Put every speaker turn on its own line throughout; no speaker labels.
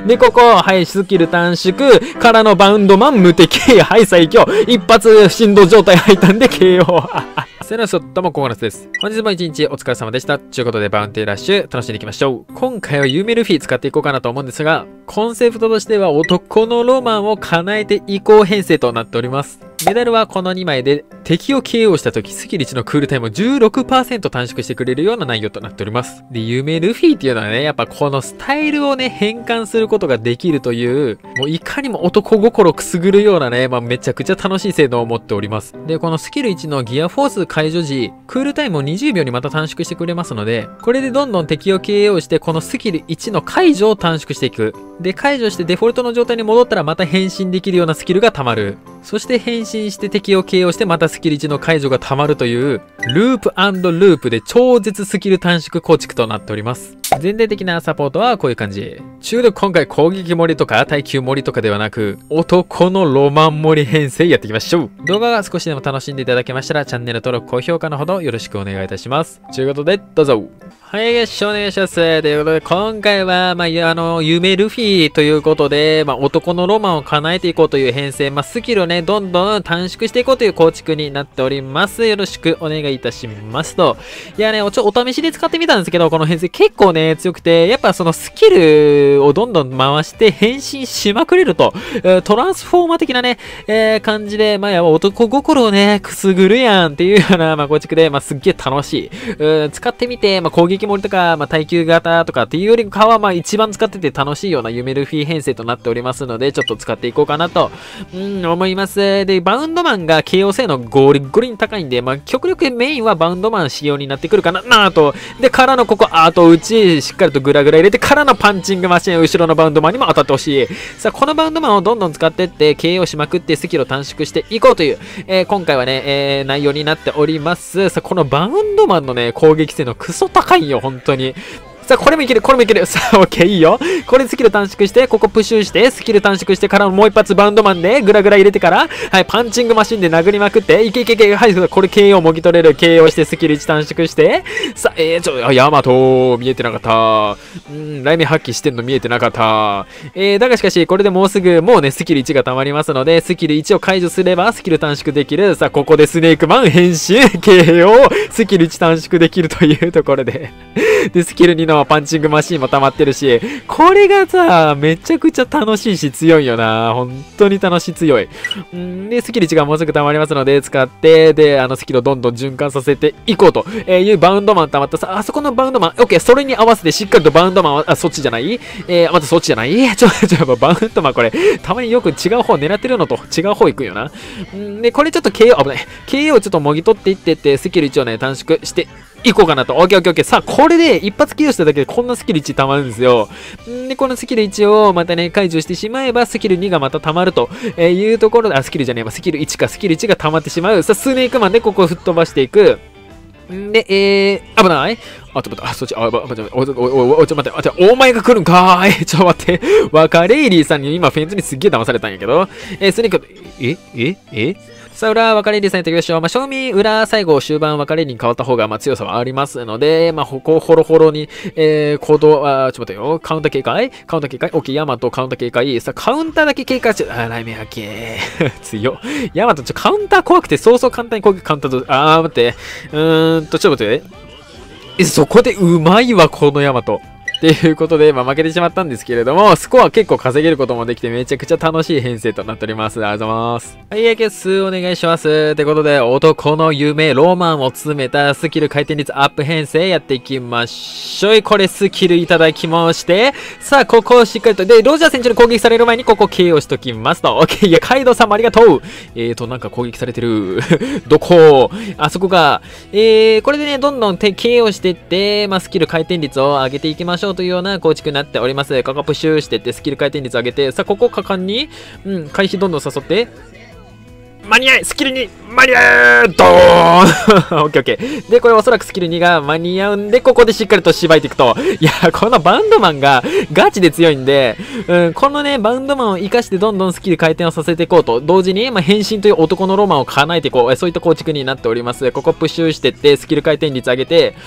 で、ここ、はい、スキル短縮からのバウンドマン無敵。はい、最強。一発振動状態入ったんで KO。セナショットもコーナスです。本日も一日お疲れ様でした。ということで、バウンティーラッシュ、楽しんでいきましょう。今回はユーメルフィ使っていこうかなと思うんですが、コンセプトとしては男のロマンを叶えていこう編成となっております。メダルはこの2枚で敵を KO した時スキル1のクールタイムを 16% 短縮してくれるような内容となっております。で、ユメルフィっていうのはね、やっぱこのスタイルをね、変換することができるという、もういかにも男心くすぐるようなね、めちゃくちゃ楽しい性能を持っております。で、このスキル1のギアフォース解除時、クールタイムを20秒にまた短縮してくれますので、これでどんどん敵を KO して、このスキル1の解除を短縮していく。で、解除してデフォルトの状態に戻ったらまた変身できるようなスキルが溜まる。そして変身して敵を KO してまたスキル1の解除が溜まるという、ループ&ループで超絶スキル短縮構築となっております。全体的なサポートはこういう感じ。中毒今回攻撃盛りとか耐久盛りとかではなく、男のロマン盛り編成やっていきましょう。動画が少しでも楽しんでいただけましたら、チャンネル登録、高評価のほどよろしくお願いいたします。ということで、どうぞ。はい、よし、お願いします。ということで、今回は、夢ルフィということで、男のロマンを叶えていこうという編成、スキルをね、どんどん短縮していこうという構築になっております。よろしくお願いいたしますと。いやね、お試しで使ってみたんですけど、この編成結構ね、強くて、やっぱそのスキルをどんどん回して変身しまくれると、トランスフォーマー的なね、感じで、男心をね、くすぐるやんっていうような、構築で、すっげえ楽しい。使ってみて、攻撃盛りとか、耐久型とかっていうよりかは、一番使ってて楽しいような夢ルフィ編成となっておりますので、ちょっと使っていこうかなと、思います。で、バウンドマンが KO 性能ゴリゴリに高いんで、極力メインはバウンドマン仕様になってくるかなと。で、からのここ、後打ち、しっかりとグラグラ入れてからのパンチングマシン、後ろのバウンドマンにも当たってほしい。さあ、このバウンドマンをどんどん使ってって、KO しまくってスキルを短縮していこうという、今回はね、内容になっております。さあ、このバウンドマンのね、攻撃性能クソ高いよ、本当に。さあ、これもいける、これもいける。さあ、オッケー、いいよ。これスキル短縮して、ここプッシュして、スキル短縮してからもう一発バウンドマンで、グラグラ入れてから、はい、パンチングマシンで殴りまくって、いけいけいけ、はい、これ KO もぎ取れる。KO してスキル1短縮して、さあ、ヤマト、見えてなかった。雷鳴発揮してんの見えてなかった。だがしかし、これでもうすぐ、もうね、スキル1が溜まりますので、スキル1を解除すれば、スキル短縮できる。さあ、ここでスネークマン変身、KO、スキル1短縮できるというところで。で、スキル2のパンチングマシーンも溜まってるし、これがさ、めちゃくちゃ楽しいし強いよな。本当に楽しい強い。で、スキル1がもうすぐ溜まりますので、使って、で、スキルをどんどん循環させていこうというバウンドマン溜まったさ、あそこのバウンドマン、オッケー、それに合わせてしっかりとバウンドマンは、そっちじゃないまたそっちじゃないバウンドマンこれ、たまによく違う方狙ってるのと違う方行くよな。で、これちょっと KO、危ない。KO をちょっともぎ取っていってって、スキル1をね、短縮していこうかなと。オッケーオッケーオッケー。さあ、これで一発 KO しただけでこんなスキル1溜まるんですよ。で、このスキル1をまたね、解除してしまえば、スキル2がまた溜まるというところで、スキルじゃねえ、スキル1か、スキル1が溜まってしまう。さあ、スネークマンでここを吹っ飛ばしていく。で、危ない？そっち、ちょっと待って、お前が来るんかーい。ちょっと待って。若レイリーさんに今フェンスにすっげえ騙されたんやけど。スネーク、さあ、裏、分かれにされていきましょう。正味、裏、最後、終盤、分かれに変わった方が、強さはありますので、ここ、ホロホロに、行動、ちょっと待ってよ。カウンター警戒、オッケー、ヤマト、カウンター警戒。さあ、カウンターだけ警戒して、雷鳴発揮。強。ヤマト、カウンター怖くて、そうそう簡単に攻撃カウンターと、待って。ちょっと待って。そこでうまいわ、このヤマト。っていうことで、負けてしまったんですけれども、スコア結構稼げることもできてめちゃくちゃ楽しい編成となっております。ありがとうございます。はい、数お願いします。ってことで、男の夢、ロマンを詰めたスキル回転率アップ編成やっていきましょう。これスキルいただきまして、さあ、ここをしっかりと、で、ロジャー選手に攻撃される前にここ KO しときますと。オッケー、いや、カイドウさんもありがとう。なんか攻撃されてる。どこあそこが、これでね、どんどんKO していって、スキル回転率を上げていきましょうというような構築になっております。ここプッシュしていってスキル回転率上げて、さあここ果敢に、回避どんどん誘って、間に合いスキル2間に合うドーンオッケーオッケー。で、これおそらくスキル2が間に合うんで、ここでしっかりとしばいていくと。いや、このバウンドマンがガチで強いんで、このね、バウンドマンを活かしてどんどんスキル回転をさせていこうと。同時に、変身という男のロマンを叶えていこう。そういった構築になっております。ここプッシュしていって、スキル回転率上げて、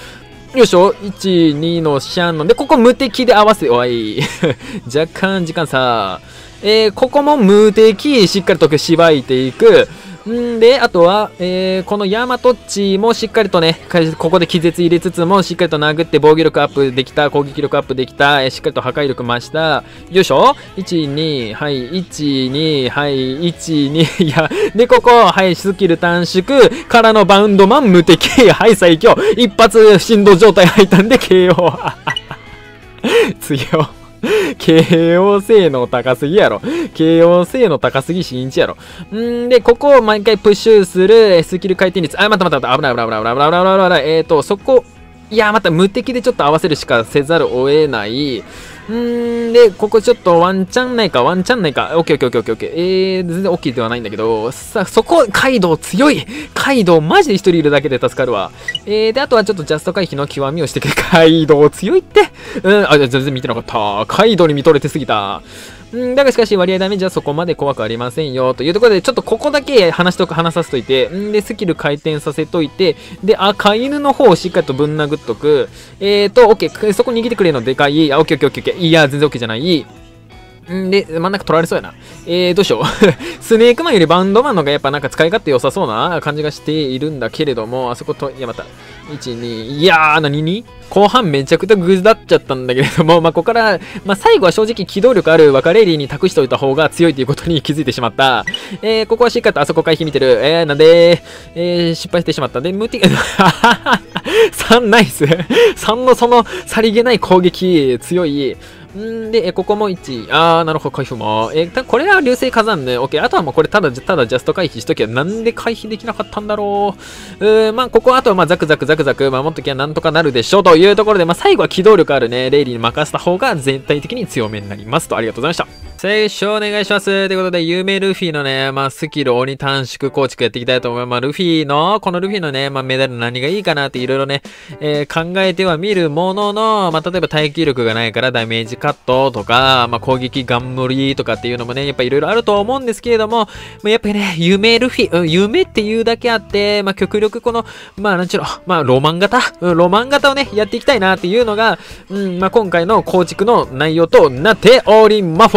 よいしょ。1、2のシャンの。で、ここ無敵で合わせ、おい。若干時間差。ここも無敵、しっかりとしばいていく。んで、あとは、このヤマトッチもしっかりとね、ここで気絶入れつつも、しっかりと殴って防御力アップできた、攻撃力アップできた、しっかりと破壊力増した。よいしょ !1、2、はい、1、2、はい、1、2、いや、で、ここ、はい、スキル短縮、からのバウンドマン無敵、はい、最強、一発振動状態入ったんで KO。強。KO 性能高すぎやろ。KO 性能高すぎしんいちやろ。で、ここを毎回プッシュするスキル回転率。あ、待った。危ない。そこ、いや、また無敵でちょっと合わせるしかせざるを得ない。で、ここちょっとワンチャンないか。オッケー。全然オッケーではないんだけど、さあ、そこ、カイドウ強い。カイドウマジで一人いるだけで助かるわ。で、あとはちょっとジャスト回避の極みをしてくれ。カイドウ強いって。全然見てなかった。カイドウに見とれてすぎた。だがしかし割合ダメージはそこまで怖くありませんよ。というところで、ちょっとここだけ話させといて、で、スキル回転させといて、で、飼い犬の方をしっかりとぶん殴っとく。オッケー。そこに逃げてくれるのでかい。オッケー。いや、全然オッケーじゃない。で、真ん中取られそうやな。どうしよう。スネークマンよりバンドマンのがやっぱなんか使い勝手良さそうな感じがしているんだけれども、あそこと、いやまた、1、2、いやー、何に後半めちゃくちゃグズだっちゃったんだけれども、ここから、最後は正直機動力ある若レイリーに託しておいた方が強いということに気づいてしまった。ここはしっかりとあそこ回避見てる。なんで、失敗してしまった。で、3ナイス。3のそのさりげない攻撃、強い。で、ここも1。なるほど、回避も。これは流星火山ね。オッケー。あとはもうこれただジャスト回避しときゃなんで回避できなかったんだろう。ここあとはザクザク守っときゃなんとかなるでしょうというところで、最後は機動力あるね、レイリーに任せた方が全体的に強めになりますと。ありがとうございました。最初お願いします。ということで、有名ルフィのね、スキル鬼短縮構築やっていきたいと思います。このルフィのね、メダル何がいいかなっていろいろね、考えてはみるものの、例えば耐久力がないからダメージカットとか、攻撃ガン無理とかっていうのもね、やっぱいろいろあると思うんですけれども、やっぱりね、夢ルフィ、夢っていうだけあって、極力この、ロマン型をね、やっていきたいなっていうのが、今回の構築の内容となっております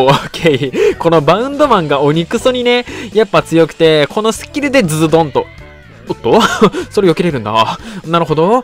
。OK。このバウンドマンが鬼クソにね、やっぱ強くて、このスキルでズズドンと。おっとそれ避けれるんだ。なるほど。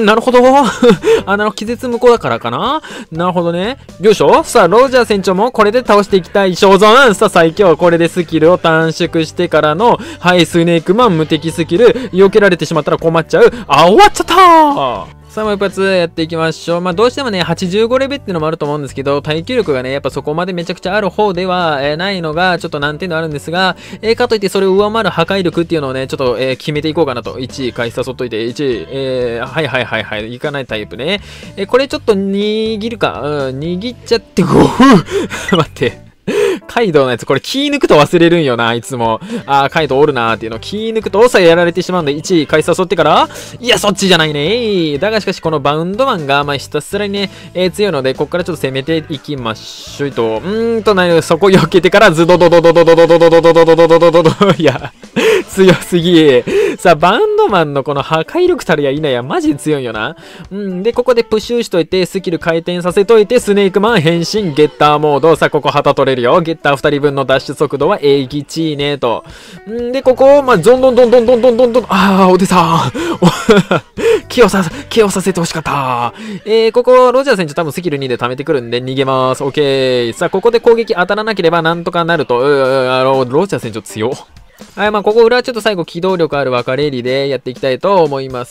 気絶無効だからかな。なるほどね。よいしょ。さあ、ロジャー船長もこれで倒していきたい。肖像さあ、最強。これでスキルを短縮してからの、はい、スネークマン無敵スキル。避けられてしまったら困っちゃう。終わっちゃったー。さあ、もう一発やっていきましょう。どうしてもね、85レベルっていうのもあると思うんですけど、耐久力がね、やっぱそこまでめちゃくちゃある方では、ないのが、ちょっと難点ではあるんですが、かといってそれを上回る破壊力っていうのをね、ちょっと、決めていこうかなと。1、回誘っといて、1、はい、いかないタイプね。これちょっと握るか。握っちゃって、待って。カイドウのやつ、これ気抜くと忘れるんよな、いつも。カイドウおるなーっていうのを気抜くとさえやられてしまうんで、1位、回誘ってから、いや、そっちじゃないね。だがしかし、このバウンドマンが、ひたすらにね、強いので、こっからちょっと攻めていきましょうと。そこ避けてから、ズドドドドドドドドドドドドドドドドドいや、強すぎ。さあ、バウンドマンのこの破壊力たるやいなや、マジで強いよな。で、ここでプッシュしといて、スキル回転させといて、スネークマン変身、ゲッターモード。さあ、ここ旗取れるよ。ゲッター2人分のダッシュ速度は英吉ねと。で、ここ、どんどん、お手さん。気をさせてほしかった。ここ、ロジャー選手多分スキル2で溜めてくるんで逃げます。オッケー。さあ、ここで攻撃当たらなければなんとかなると。ロジャー選手強。はい、ここ裏はちょっと最後機動力ある若レイリーでやっていきたいと思います。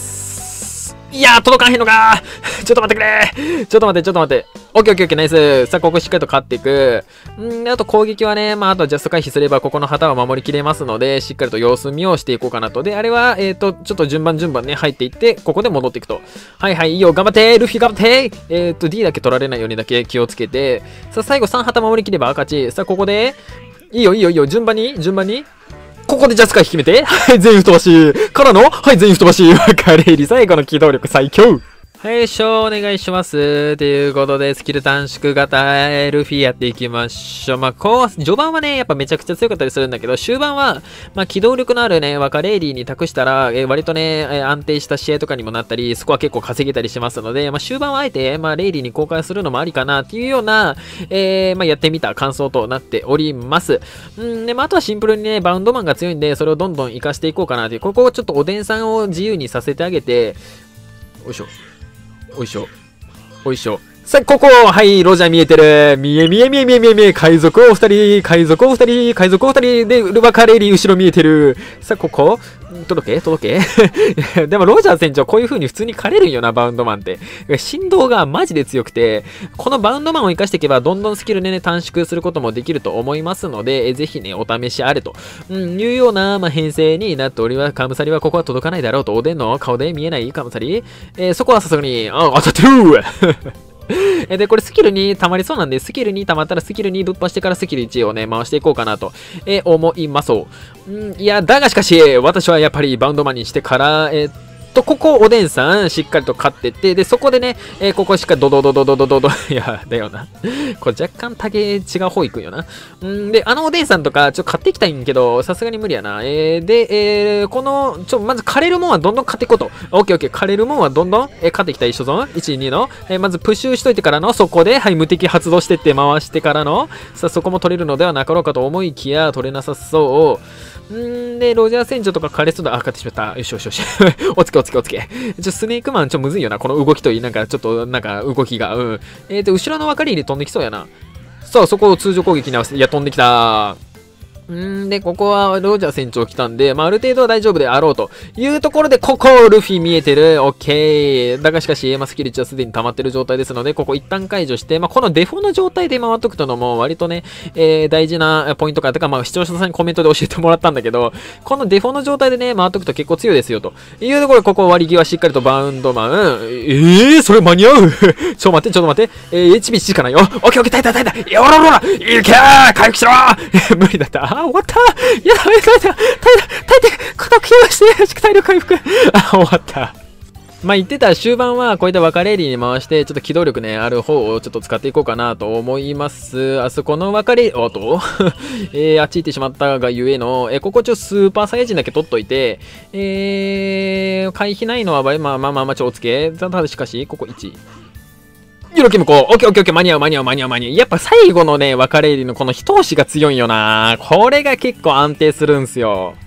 いやー、届かへんのかーちょっと待ってくれちょっと待って。オッケー、ナイス。さあ、ここしっかりと勝っていく。あと攻撃はね、あとはジャスト回避すれば、ここの旗は守りきれますので、しっかりと様子見をしていこうかなと。で、あれは、ちょっと順番ね、入っていって、ここで戻っていくと。はい、いいよ、頑張ってルフィ頑張ってD だけ取られないようにだけ気をつけて。さあ、最後3旗守りきれば勝ち。さあ、ここで、いいよ、順番に。ここでジャスト回避決めて。はい、全員吹っ飛ばし。からの、はい、全員吹っ飛ばし。レイリー最後の機動力最強。 はい、お願いします。ということで、スキル短縮型ルフィやっていきましょう。まあ、序盤はね、やっぱめちゃくちゃ強かったりするんだけど、終盤は、まあ、機動力のあるね、若レイリーに託したら、割とね、安定した試合とかにもなったり、スコア結構稼げたりしますので、まあ、終盤はあえて、まあ、レイリーに公開するのもありかなっていうような、まあ、やってみた感想となっております。で、まあ、あとはシンプルにね、バウンドマンが強いんで、それをどんどん活かしていこうかなという、ここをちょっとおでんさんを自由にさせてあげて、よいしょ。おいしょ。おいしょ。さあ、ここはい、ロジャー見えてる。見え、海賊お二人、海賊お二人で、ルバカレリー後ろ見えてる。さあ、ここ届けでも、ロジャー船長、こういう風に普通に狩れるんよな、バウンドマンって。振動がマジで強くて、このバウンドマンを活かしていけば、どんどんスキルでね、短縮することもできると思いますので、ぜひね、お試しあれと、いうような、まあ、編成になっております。カムサリはここは届かないだろうと、おでんの顔で見えないカムサリそこはさすがに、当たってるで、これスキルに溜まりそうなんで、スキルに溜まったらスキルにぶっ破してからスキル1をね、回していこうかなと、思います。いや、だがしかし、私はやっぱりバウンドマンにしてから、ここおでんさんしっかりと勝ってって、で、そこでね、ここしっかりドドドドドドドド、いや、だよな。これ若干違う方行くんよな。で、おでんさんとか、ちょっと買っていきたいんけど、さすがに無理やな。で、この、まず枯れるもんはどんどん買っていこうと。オッケーオッケー。枯れるもんはどんどん、買っていきたい。一緒ぞん。1、2の、まずプッシュしといてからの、そこで、はい、無敵発動してって回してからの、さあ、そこも取れるのではなかろうかと思いきや、取れなさそう。で、ロジャー船長とか枯れそうだ。買ってしまった。よしよしよし。おつけ。スネークマンむずいよな。この動きといい、なんかちょっと、なんか動きが。後ろの分かりに飛んできそうやな。さあ、そこを通常攻撃に合わせて、いや、飛んできた。で、ここはロジャー船長来たんで、まあ、ある程度は大丈夫であろうというところで、ここ、ルフィ見えてる。オッケー。だがしかし、スキル1はすでに溜まってる状態ですので、ここ一旦解除して、まあ、このデフォの状態で回っとくとのも、割とね、大事なポイントか、とか、まあ、視聴者さんにコメントで教えてもらったんだけど、このデフォの状態でね、回っとくと結構強いですよ、というところで、ここ割り際しっかりとバウンドマン。それ間に合うちょっと待って。HP1 しかないよ。オッケー、耐えた。よろろらいけー回復しろ無理だった。終わったいや、耐えて、肩切りまして、体力回復終わった。まあ言ってた終盤はこういった分かれリーに回してちょっと機動力ねある方をちょっと使っていこうかなと思います。あそこの分かれあっち行ってしまったがゆえのここスーパーサイヤ人だけ取っといて回避ないのはまあおつけただしかしここ1ユロキムコ、オッケー、間に合う。やっぱ最後のね、分かれ入りのこの一押しが強いよな。これが結構安定するんすよ。